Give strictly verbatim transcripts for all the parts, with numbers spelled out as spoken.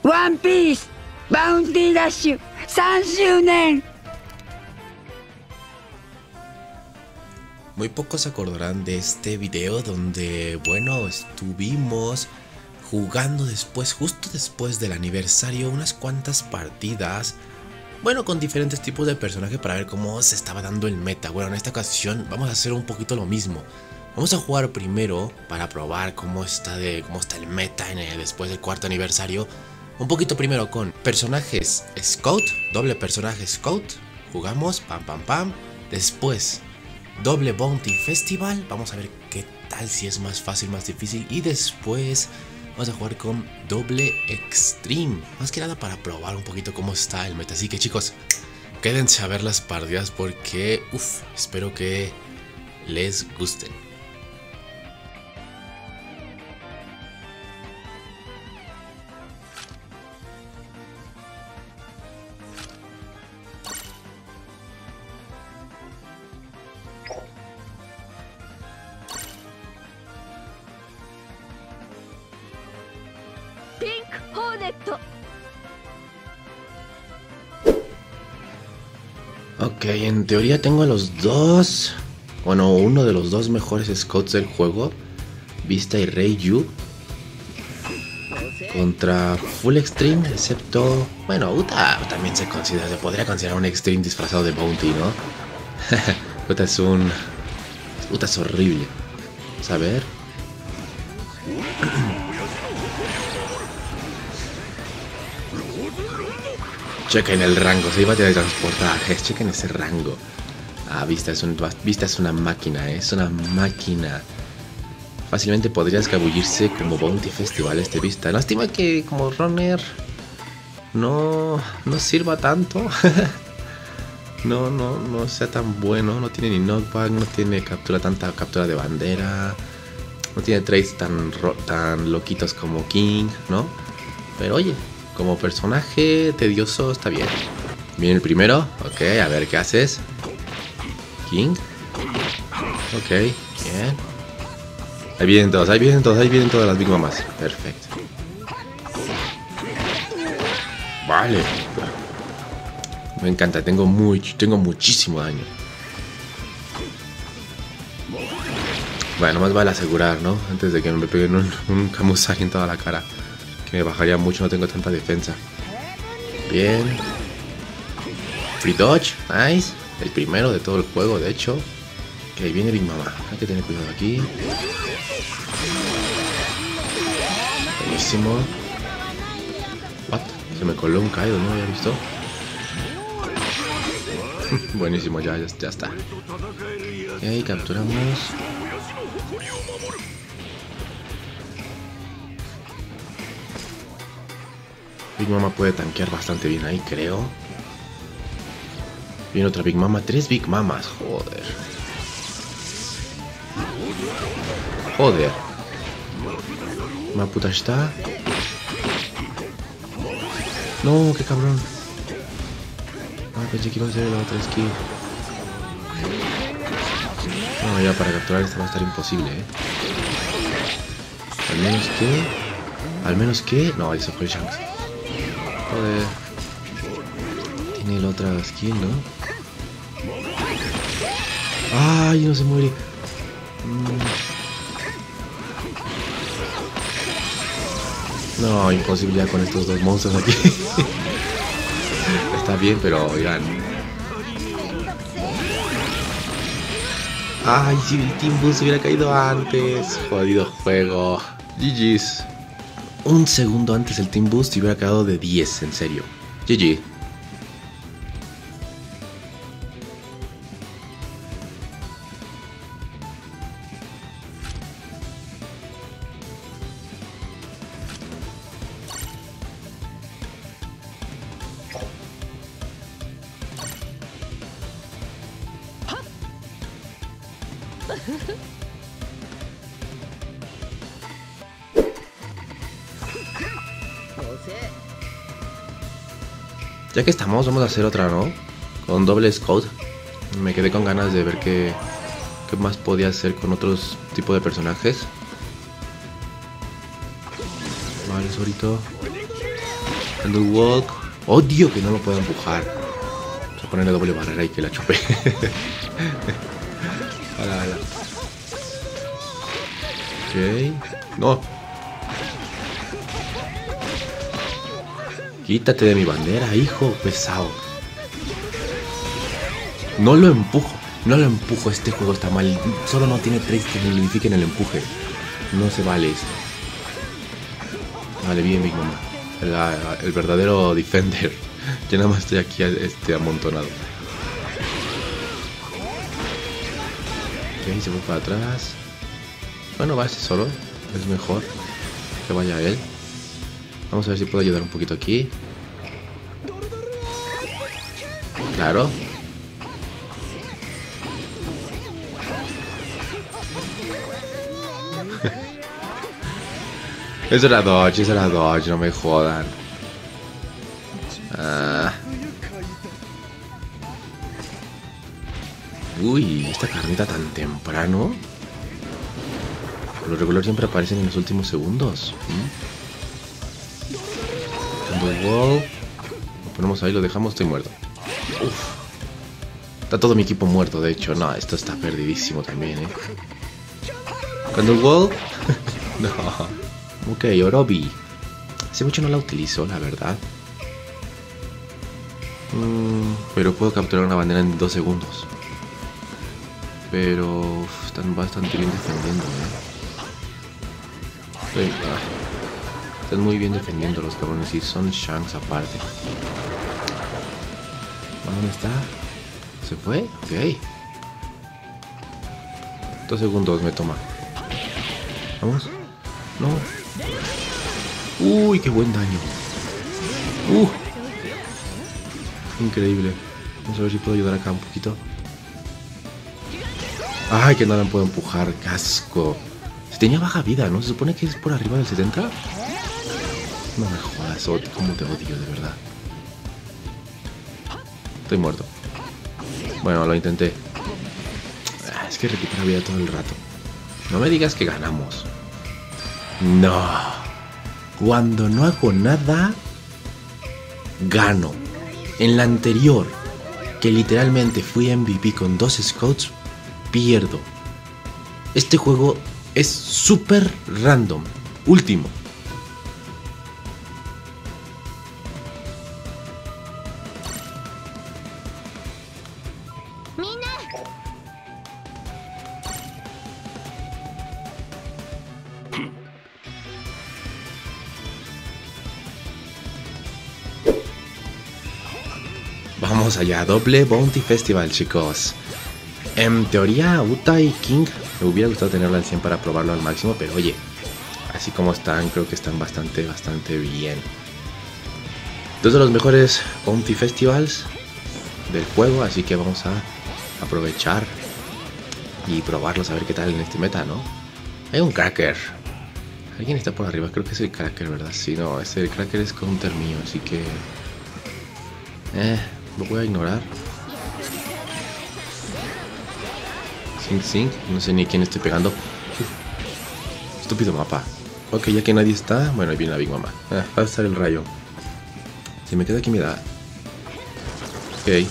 ワンピースバウンティーダッシュさんしゅうねん。 Muy pocos se acordarán de este video donde, bueno, estuvimos jugando después, justo después del aniversario, unas cuantas partidas, bueno, con diferentes tipos de personajes para ver cómo se estaba dando el meta. Bueno, en esta ocasión vamos a hacer un poquito lo mismo. Vamos a jugar primero para probar cómo está, de, cómo está el meta en el, después del cuarto aniversario. Un poquito primero con personajes Scout, doble personaje Scout, jugamos, pam pam pam. Después doble Bounty Festival, vamos a ver qué tal, si es más fácil, más difícil. Y después vamos a jugar con doble Extreme, más que nada para probar un poquito cómo está el meta. Así que chicos, quédense a ver las partidas porque, uff, espero que les gusten. Ok, en teoría tengo a los dos, bueno, uno de los dos mejores scouts del juego, Vista y Reiju, contra Full Extreme, excepto, bueno, Uta también se considera, se podría considerar un Extreme disfrazado de Bounty, ¿no? Uta es un, Uta es horrible. Vamos a ver. Chequen el rango, se iba a teletransportajes, chequen ese rango. Ah, Vista es, un, Vista es una máquina, ¿eh? Es una máquina. Fácilmente podría escabullirse como Bounty Festival este Vista. Lástima que como runner no, no sirva tanto. no, no, no sea tan bueno. No tiene ni knockback, no tiene captura, tanta captura de bandera. No tiene trades tan, tan loquitos como King, ¿no? Pero oye, como personaje tedioso está bien. Viene el primero. Ok, a ver qué haces. King. Ok, bien. Ahí vienen todos, ahí vienen todos, ahí vienen todas las Big Mamas. Perfecto. Vale. Me encanta, tengo, muy, tengo muchísimo daño. Bueno, más vale asegurar, ¿no? Antes de que me peguen un, un Camusari en toda la cara. Que me bajaría mucho, no tengo tanta defensa. Bien. Free dodge, nice. El primero de todo el juego, de hecho. Ok, viene Big Mama. Hay que tener cuidado aquí. Buenísimo. What? Se me coló un Kaido, ¿no había visto? Buenísimo, ya, ya, ya está. Ok, capturamos. Big Mama puede tanquear bastante bien ahí, creo. Viene otra Big Mama. Tres Big Mamas, joder. Joder. Maputa está. No, qué cabrón. Ah, pensé que iba a ser la otra skill. No, ya para capturar esta va a estar imposible, eh. Al menos que... Al menos que... No, eso fue Shanks. Joder. Tiene la otra skill, ¿no? ¡Ay, no se muere! Mm. No, imposible ya con estos dos monstruos aquí. Está bien, pero oigan. ¡Ay, si el Team Boost hubiera caído antes! Jodido juego. G G's. Un segundo antes el Team Boost hubiera quedado de diez, en serio. G G. Ya que estamos, vamos a hacer otra, ¿no? Con doble Scout. Me quedé con ganas de ver qué, qué más podía hacer con otros tipos de personajes. Vale, Sorito. Underwalk. Odio que no lo pueda empujar. Vamos a ponerle doble barrera y que la chupe. Ala, ala. Ok. No. Quítate de mi bandera, hijo pesado. No lo empujo. No lo empujo. Este juego está mal. Solo no tiene tres que modifiquen el empuje. No se vale esto. Vale, bien, Big Mama. El, el verdadero defender. Yo nada más estoy aquí este, amontonado. Ok, se fue para atrás. Bueno, va ese solo. Es mejor que vaya él. Vamos a ver si puedo ayudar un poquito aquí. Claro. Eso era dodge, eso era dodge, no me jodan. Ah. Uy, esta carnita tan temprano. Por lo regular siempre aparecen en los últimos segundos. ¿Mm? Wall. Lo ponemos ahí, lo dejamos, estoy muerto. Uf. Está todo mi equipo muerto, de hecho. No, esto está perdidísimo también, eh. Wall. No. Ok, Orobi. Hace mucho no la utilizo, la verdad. Mm, pero puedo capturar una bandera en dos segundos. Pero uf, están bastante bien defendiendo, eh. Sí, ah, están muy bien defendiendo los cabrones y son Shanks aparte. ¿Dónde está? ¿Se fue? Ok. Dos segundos me toma. Vamos. No. Uy, qué buen daño. Uh. Increíble. Vamos a ver si puedo ayudar acá un poquito. Ay, que no me puedo empujar. Casco. Si tenía baja vida, ¿no? Se supone que es por arriba del setenta. No me jodas, cómo te odio, de verdad. Estoy muerto. Bueno, lo intenté. Ah, es que recupera vida todo el rato. No me digas que ganamos. No. Cuando no hago nada, gano. En la anterior, que literalmente fui M V P con dos scouts, pierdo. Este juego es súper random. Último. Vamos allá, doble Bounty Festival, chicos. En teoría, Uta y King me hubiera gustado tenerlo al cien para probarlo al máximo, pero oye, así como están, creo que están bastante, bastante bien. Dos de los mejores Bounty Festivals del juego, así que vamos a aprovechar y probarlos a ver qué tal en este meta, ¿no? Hay un Cracker. Alguien está por arriba, creo que es el Cracker, ¿verdad? Sí, no, ese el Cracker es counter mío, así que... Eh, lo voy a ignorar. Sing Sing, no sé ni quién estoy pegando. Uf. Estúpido mapa. Ok, ya que nadie está, bueno, ahí viene la Big Mama. Ah, va a estar el rayo. Si me quedo aquí me da. Ok.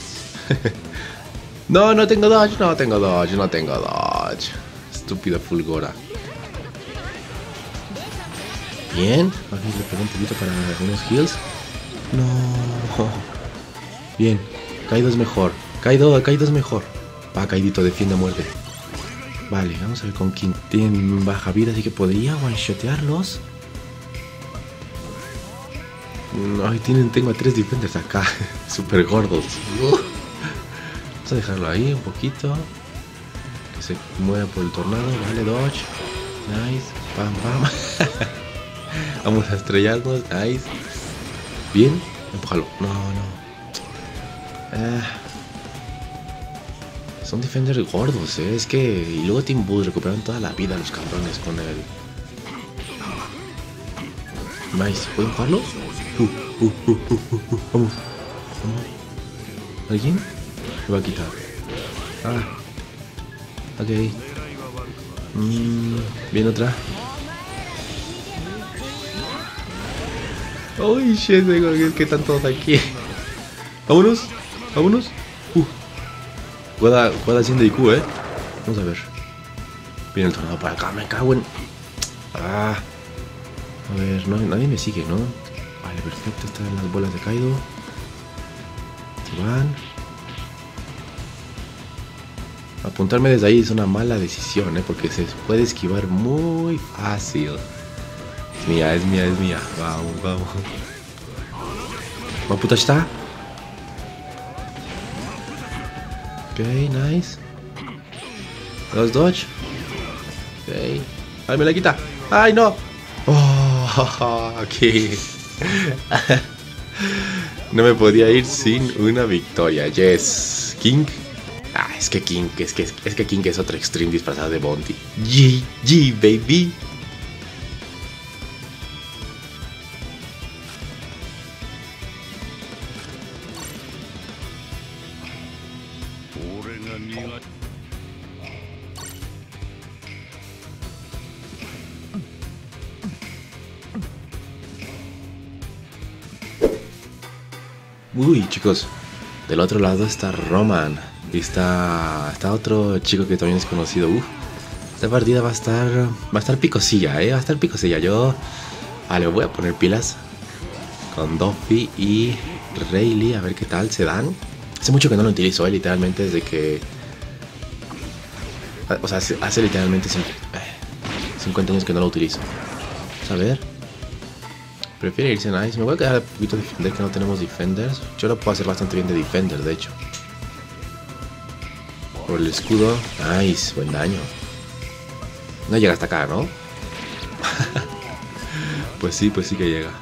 No, no tengo dodge, no tengo dodge, no tengo dodge. Estúpida Fulgora. Bien, aquí le pego un poquito para algunos heals. No. Bien, Kaido es mejor. Kaido, Kaido es mejor. Va, Kaidito, defiende a muerte. Vale, vamos a ver con King. Tienen baja vida, así que podría one-shotearlos. Ay, tienen, tengo a tres defenders acá. Super gordos. Uh. Vamos a dejarlo ahí un poquito. Que se mueva por el tornado. Vale, dodge. Nice. Pam, pam. Vamos a estrellarnos. Nice. Bien. Empújalo. No, no. Ah. Son defenders gordos, eh. Es que... Y luego Team Bull recuperan toda la vida los cabrones con el... Nice. ¿Pueden jugarlo? Uh, uh, uh, uh, uh, uh. Vamos. Vamos. ¿Alguien? Me va a quitar. Ah. Ok. Mm, bien, otra. Uy, shit, es que están todos aquí. Vámonos, vámonos. Uh. Juega, juega haciendo I Q, eh. Vamos a ver. Viene el tornado para acá, me cago en. Ah. A ver, no, nadie me sigue, ¿no? Vale, perfecto, están las bolas de Kaido. Se van. Apuntarme desde ahí es una mala decisión, ¿eh? Porque se puede esquivar muy fácil. Es mía, es mía, es mía. Vamos, vamos. ¿Cómo puta está? Ok, nice. Dos dodge. Ok. ¡Ay, me la quita! ¡Ay, no! Oh, ok. No me podía ir sin una victoria. Yes. King. Ah, es que King, es que, es que King es otro Extreme disfrazado de Bounty. G G, baby. Uy, chicos, del otro lado está Roman. Y está, está otro chico que también es conocido. Uf, esta partida va a estar va a estar picosilla, eh, va a estar picosilla. Yo, vale, voy a poner pilas con Duffy y Rayleigh, a ver qué tal se dan. Hace mucho que no lo utilizo, eh, literalmente desde que, o sea, hace, hace literalmente cincuenta años que no lo utilizo. Vamos a ver. Prefiere irse nice. Me voy a quedar un poquito de defender, que no tenemos defenders. Yo lo puedo hacer bastante bien de defender, de hecho. Por el escudo. Nice, buen daño. No llega hasta acá, ¿no? Pues sí, pues sí que llega.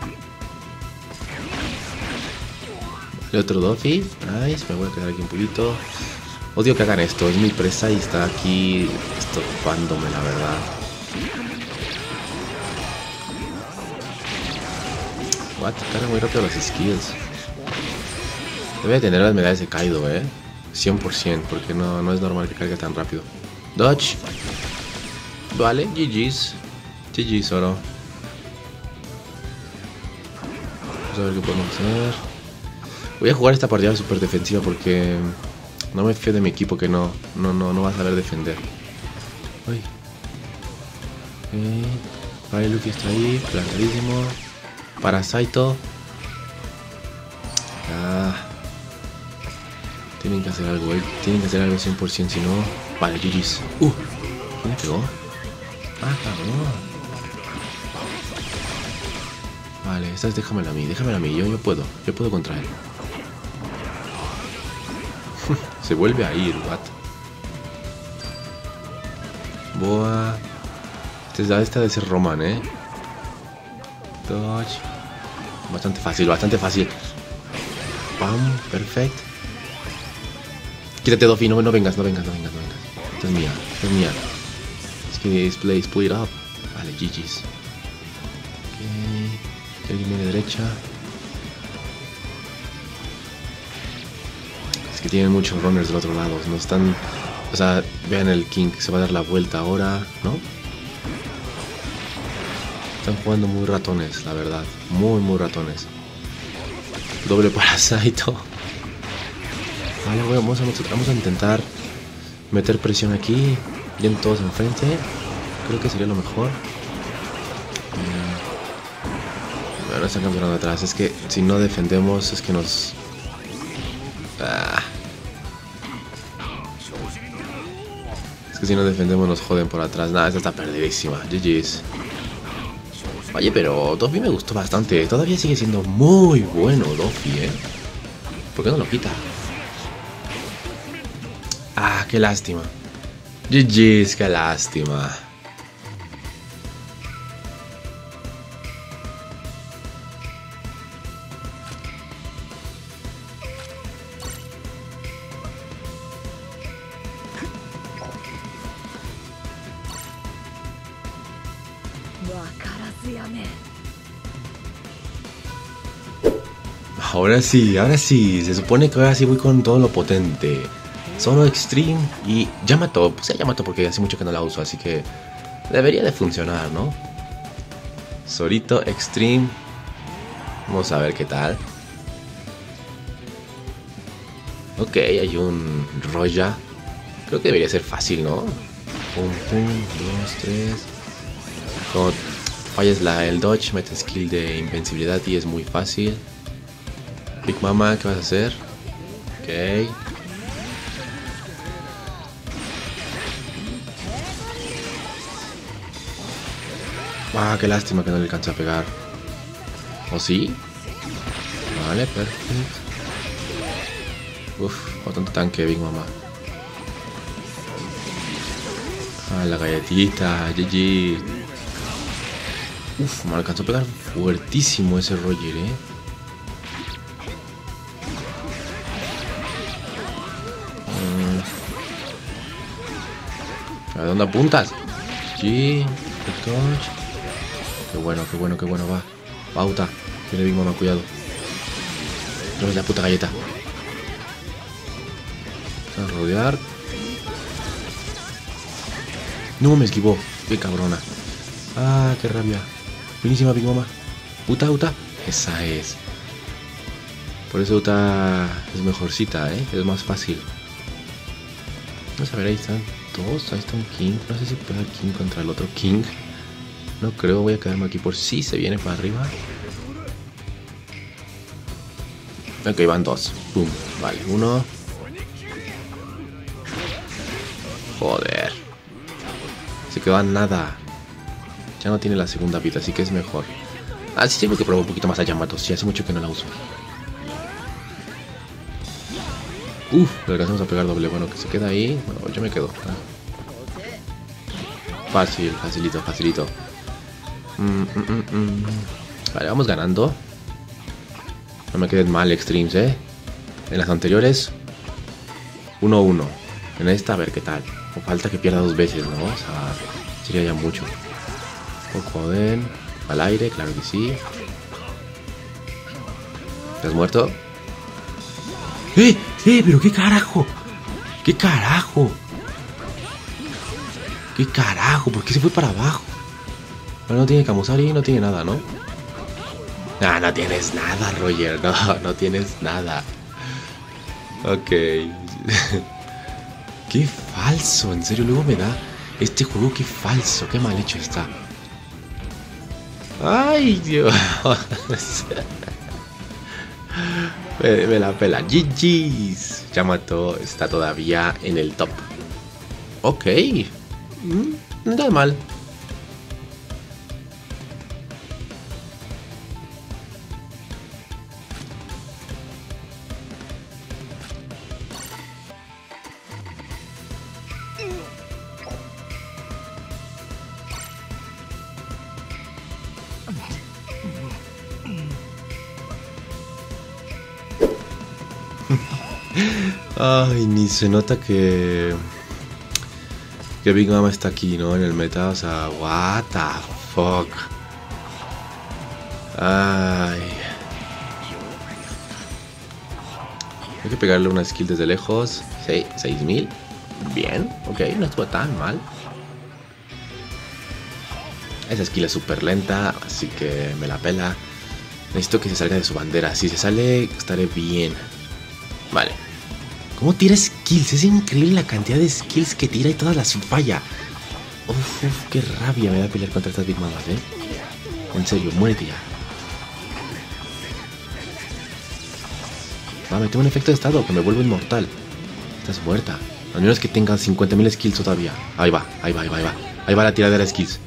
El otro Duffy. Nice, me voy a quedar aquí un poquito. Odio que hagan esto, es mi presa y está aquí estopándome, la verdad. What? Carga muy rápido las skills. Debe tener las medallas de Kaido, eh. cien por ciento, porque no, no es normal que cargue tan rápido. Dodge. Vale, G G's. G G's, oro. Vamos a ver qué podemos hacer. Voy a jugar esta partida súper defensiva porque no me fío de mi equipo que no, no, no, no va a saber defender. Uy. Okay. Vale, Luffy está ahí, plantadísimo. Parasito. Ah. Tienen que hacer algo, eh. Tienen que hacer algo cien por ciento, si no. Vale, G G's. Uh. ¿Quién me pegó? Ah, cabrón. Vale, esta vez déjamela a mí, déjamela a mí. Yo, yo puedo, yo puedo contra él. Se vuelve a ir, what? Boa. Esta, esta debe ser Roman, eh. Dodge. Bastante fácil, bastante fácil. Pam, perfecto. Quítate, Duffy, no, no vengas, no vengas, no vengas, no vengas. Esta es mía, esta es mía. Es que display, split up. Vale, G G's. Ok. Alguien viene derecha. Es que tienen muchos runners del otro lado. No están. O sea, vean el King, se va a dar la vuelta ahora, ¿no? Están jugando muy ratones, la verdad. Muy, muy ratones. Doble parasito. Vale, bueno, vamos, a, vamos a intentar meter presión aquí. Bien todos enfrente. Creo que sería lo mejor. Bueno, están campeonando atrás. Es que si no defendemos es que nos... Ah. Es que si no defendemos nos joden por atrás. Nada, esta está perdidísima. G G's. Oye, pero Duffy me gustó bastante. Todavía sigue siendo muy bueno Duffy, ¿eh? ¿Por qué no lo quita? Ah, qué lástima. G G's, qué lástima. Ahora sí, ahora sí. Se supone que ahora sí voy con todo lo potente. Solo Extreme y Yamato. Pues ya Yamato porque hace mucho que no la uso, así que debería de funcionar, ¿no? Zorito, Extreme Vamos a ver qué tal. Ok, hay un Roya. Creo que debería ser fácil, ¿no? Pum, pum, dos, tres. Cuando fallas la, el dodge, metes skill de invencibilidad y es muy fácil. Big Mama, ¿qué vas a hacer? Ok. Ah, qué lástima que no le alcanza a pegar. ¿O sí? Vale, perfecto. Uf, bastante tanque, Big Mama. Ah, la galletita, G G. Uf, me alcanzó a pegar fuertísimo ese Roger, eh. Mm. ¿A dónde apuntas? G, qué bueno, qué bueno, qué bueno, va. Pauta. Viene Big Mama, cuidado. No es la puta galleta. A rodear. No me esquivó. Qué cabrona. Ah, qué rabia. Buenísima Big Mama. Uta, Uta. Esa es. Por eso Uta es mejorcita, ¿eh? Es más fácil. Vamos a ver, ahí están dos. Ahí está un King. No sé si pega King contra el otro King. No creo. Voy a quedarme aquí por si se viene para arriba. Ok, van dos. Pum. Vale, uno. Joder. Se quedó a nada. Ya no tiene la segunda vida, así que es mejor. Ah, sí tengo que probar un poquito más a Yamato. Sí, hace mucho que no la uso. Uf, le alcanzamos a pegar doble. Bueno, que se queda ahí. Bueno, yo me quedo. Fácil, facilito, facilito. Mm, mm, mm, mm. Vale, vamos ganando. No me queden mal extremes, eh. En las anteriores uno uno. En esta a ver qué tal. O falta que pierda dos veces, ¿no? O sea, sería ya mucho. Poco de... al aire, claro que sí. ¿Estás muerto? ¡Eh! ¡Eh! ¿Pero qué carajo? ¿Qué carajo? ¿Qué carajo? ¿Por qué se fue para abajo? Bueno, no tiene Camusari, no tiene nada, ¿no? No, no tienes nada, Roger. No, no tienes nada. Ok. Qué falso, en serio, luego me da este juego, qué falso, qué mal hecho está. Ay, Dios. me, me la pela. G G's. Yamato está todavía en el top. Ok. Mm, no da mal. Ay, ni se nota que que Big Mama está aquí, ¿no? En el meta, o sea, what the fuck. Ay. Hay que pegarle una skill desde lejos. Sí, seis mil. Bien, ok, no estuvo tan mal. Esa skill es súper lenta, así que me la pela. Necesito que se salga de su bandera. Si se sale, estaré bien. Vale. ¿Cómo tira skills? Es increíble la cantidad de skills que tira y todas las falla. Uf, uf, qué rabia me da pelear contra estas Big Mamas, ¿eh? En serio, muérete ya. Va, me tengo un efecto de estado que me vuelve inmortal. Estás muerta. Al menos que tenga cincuenta mil skills todavía. Ahí va, ahí va, ahí va, ahí va. Ahí va la tiradera de skills.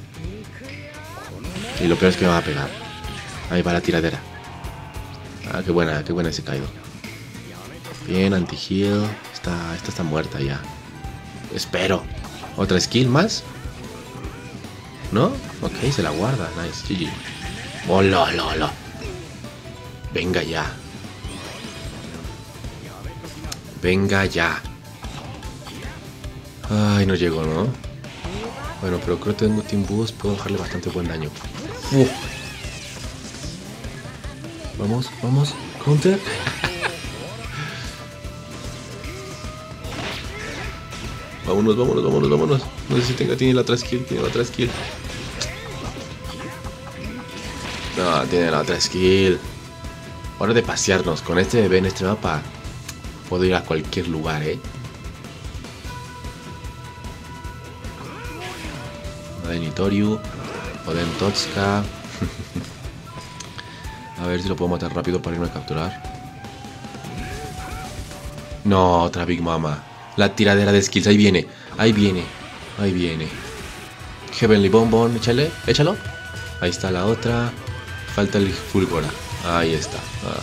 Y lo peor es que me va a pegar. Ahí va la tiradera. Ah, qué buena, qué buena ese Kaido. Bien, anti-heal. Esta, esta está muerta ya. Espero. ¿Otra skill más? ¿No? Ok, se la guarda. Nice, G G. ¡Hola, hola, hola! Venga ya. Venga ya. Ay, no llegó, ¿no? Bueno, pero creo que tengo Team Boost. Puedo dejarle bastante buen daño. Uh. Vamos, vamos. Counter. Vámonos, vámonos, vámonos, vámonos. No sé si tenga, tiene la otra skill, tiene la otra skill. No, tiene la otra skill. Hora de pasearnos. Con este bebé en este mapa puedo ir a cualquier lugar, ¿eh? Odenitoriu, Odentotska. A ver si lo puedo matar rápido para irme a capturar. No, otra Big Mama. La tiradera de skills, ahí viene, ahí viene, ahí viene. Heavenly Bonbon, échale, échalo. Ahí está la otra. Falta el Fulgora. Ahí está.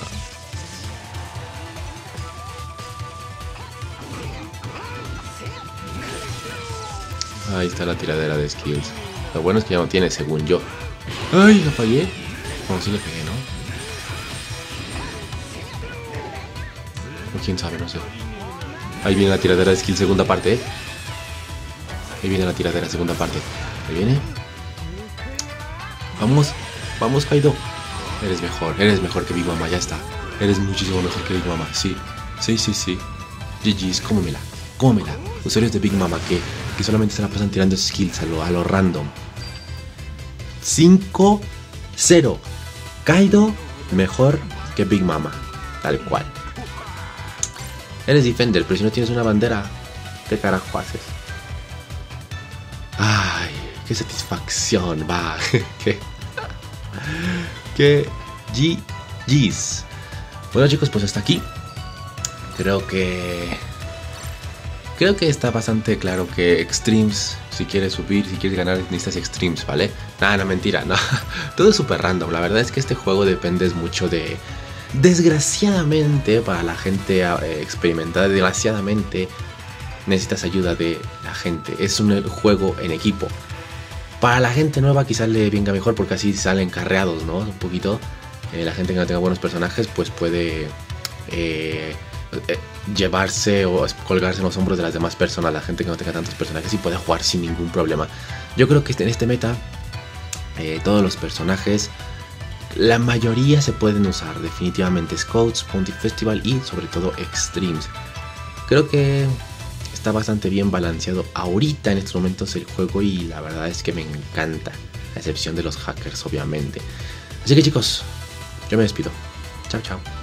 Ah. Ahí está la tiradera de skills. Lo bueno es que ya no tiene, según yo. ¡Ay, la fallé! Bueno, sí le pegué, ¿no? O quién sabe, no sé. Ahí viene la tiradera de skills, segunda parte, ¿eh? Ahí viene la tiradera, segunda parte. Ahí viene. Vamos, vamos, Kaido. Eres mejor, eres mejor que Big Mama, ya está. Eres muchísimo mejor que Big Mama, sí. Sí, sí, sí. G G's, cómemela, cómemela. Usuarios de Big Mama que, que solamente se la pasan tirando skills a lo, a lo random. cinco cero. Kaido mejor que Big Mama, tal cual. Eres Defender, pero si no tienes una bandera, ¿qué carajo haces? Ay, qué satisfacción, va. Qué, qué G G's. Bueno, chicos, pues hasta aquí. Creo que Creo que está bastante claro que Extremes, si quieres subir, si quieres ganar, necesitas Extremes, ¿vale? Nada, no, mentira, no. Todo es súper random. La verdad es que este juego depende mucho de... Desgraciadamente, para la gente eh, experimentada, desgraciadamente necesitas ayuda de la gente. Es un juego en equipo. Para la gente nueva quizás le venga mejor porque así salen carreados, ¿no? Un poquito. Eh, la gente que no tenga buenos personajes pues puede eh, eh, llevarse o colgarse en los hombros de las demás personas. La gente que no tenga tantos personajes y puede jugar sin ningún problema. Yo creo que en este meta eh, todos los personajes, la mayoría se pueden usar. Definitivamente Scouts, Bounty Festival y sobre todo Extremes. Creo que está bastante bien balanceado ahorita en estos momentos el juego y la verdad es que me encanta, a excepción de los hackers obviamente. Así que chicos, yo me despido. Chao, chao.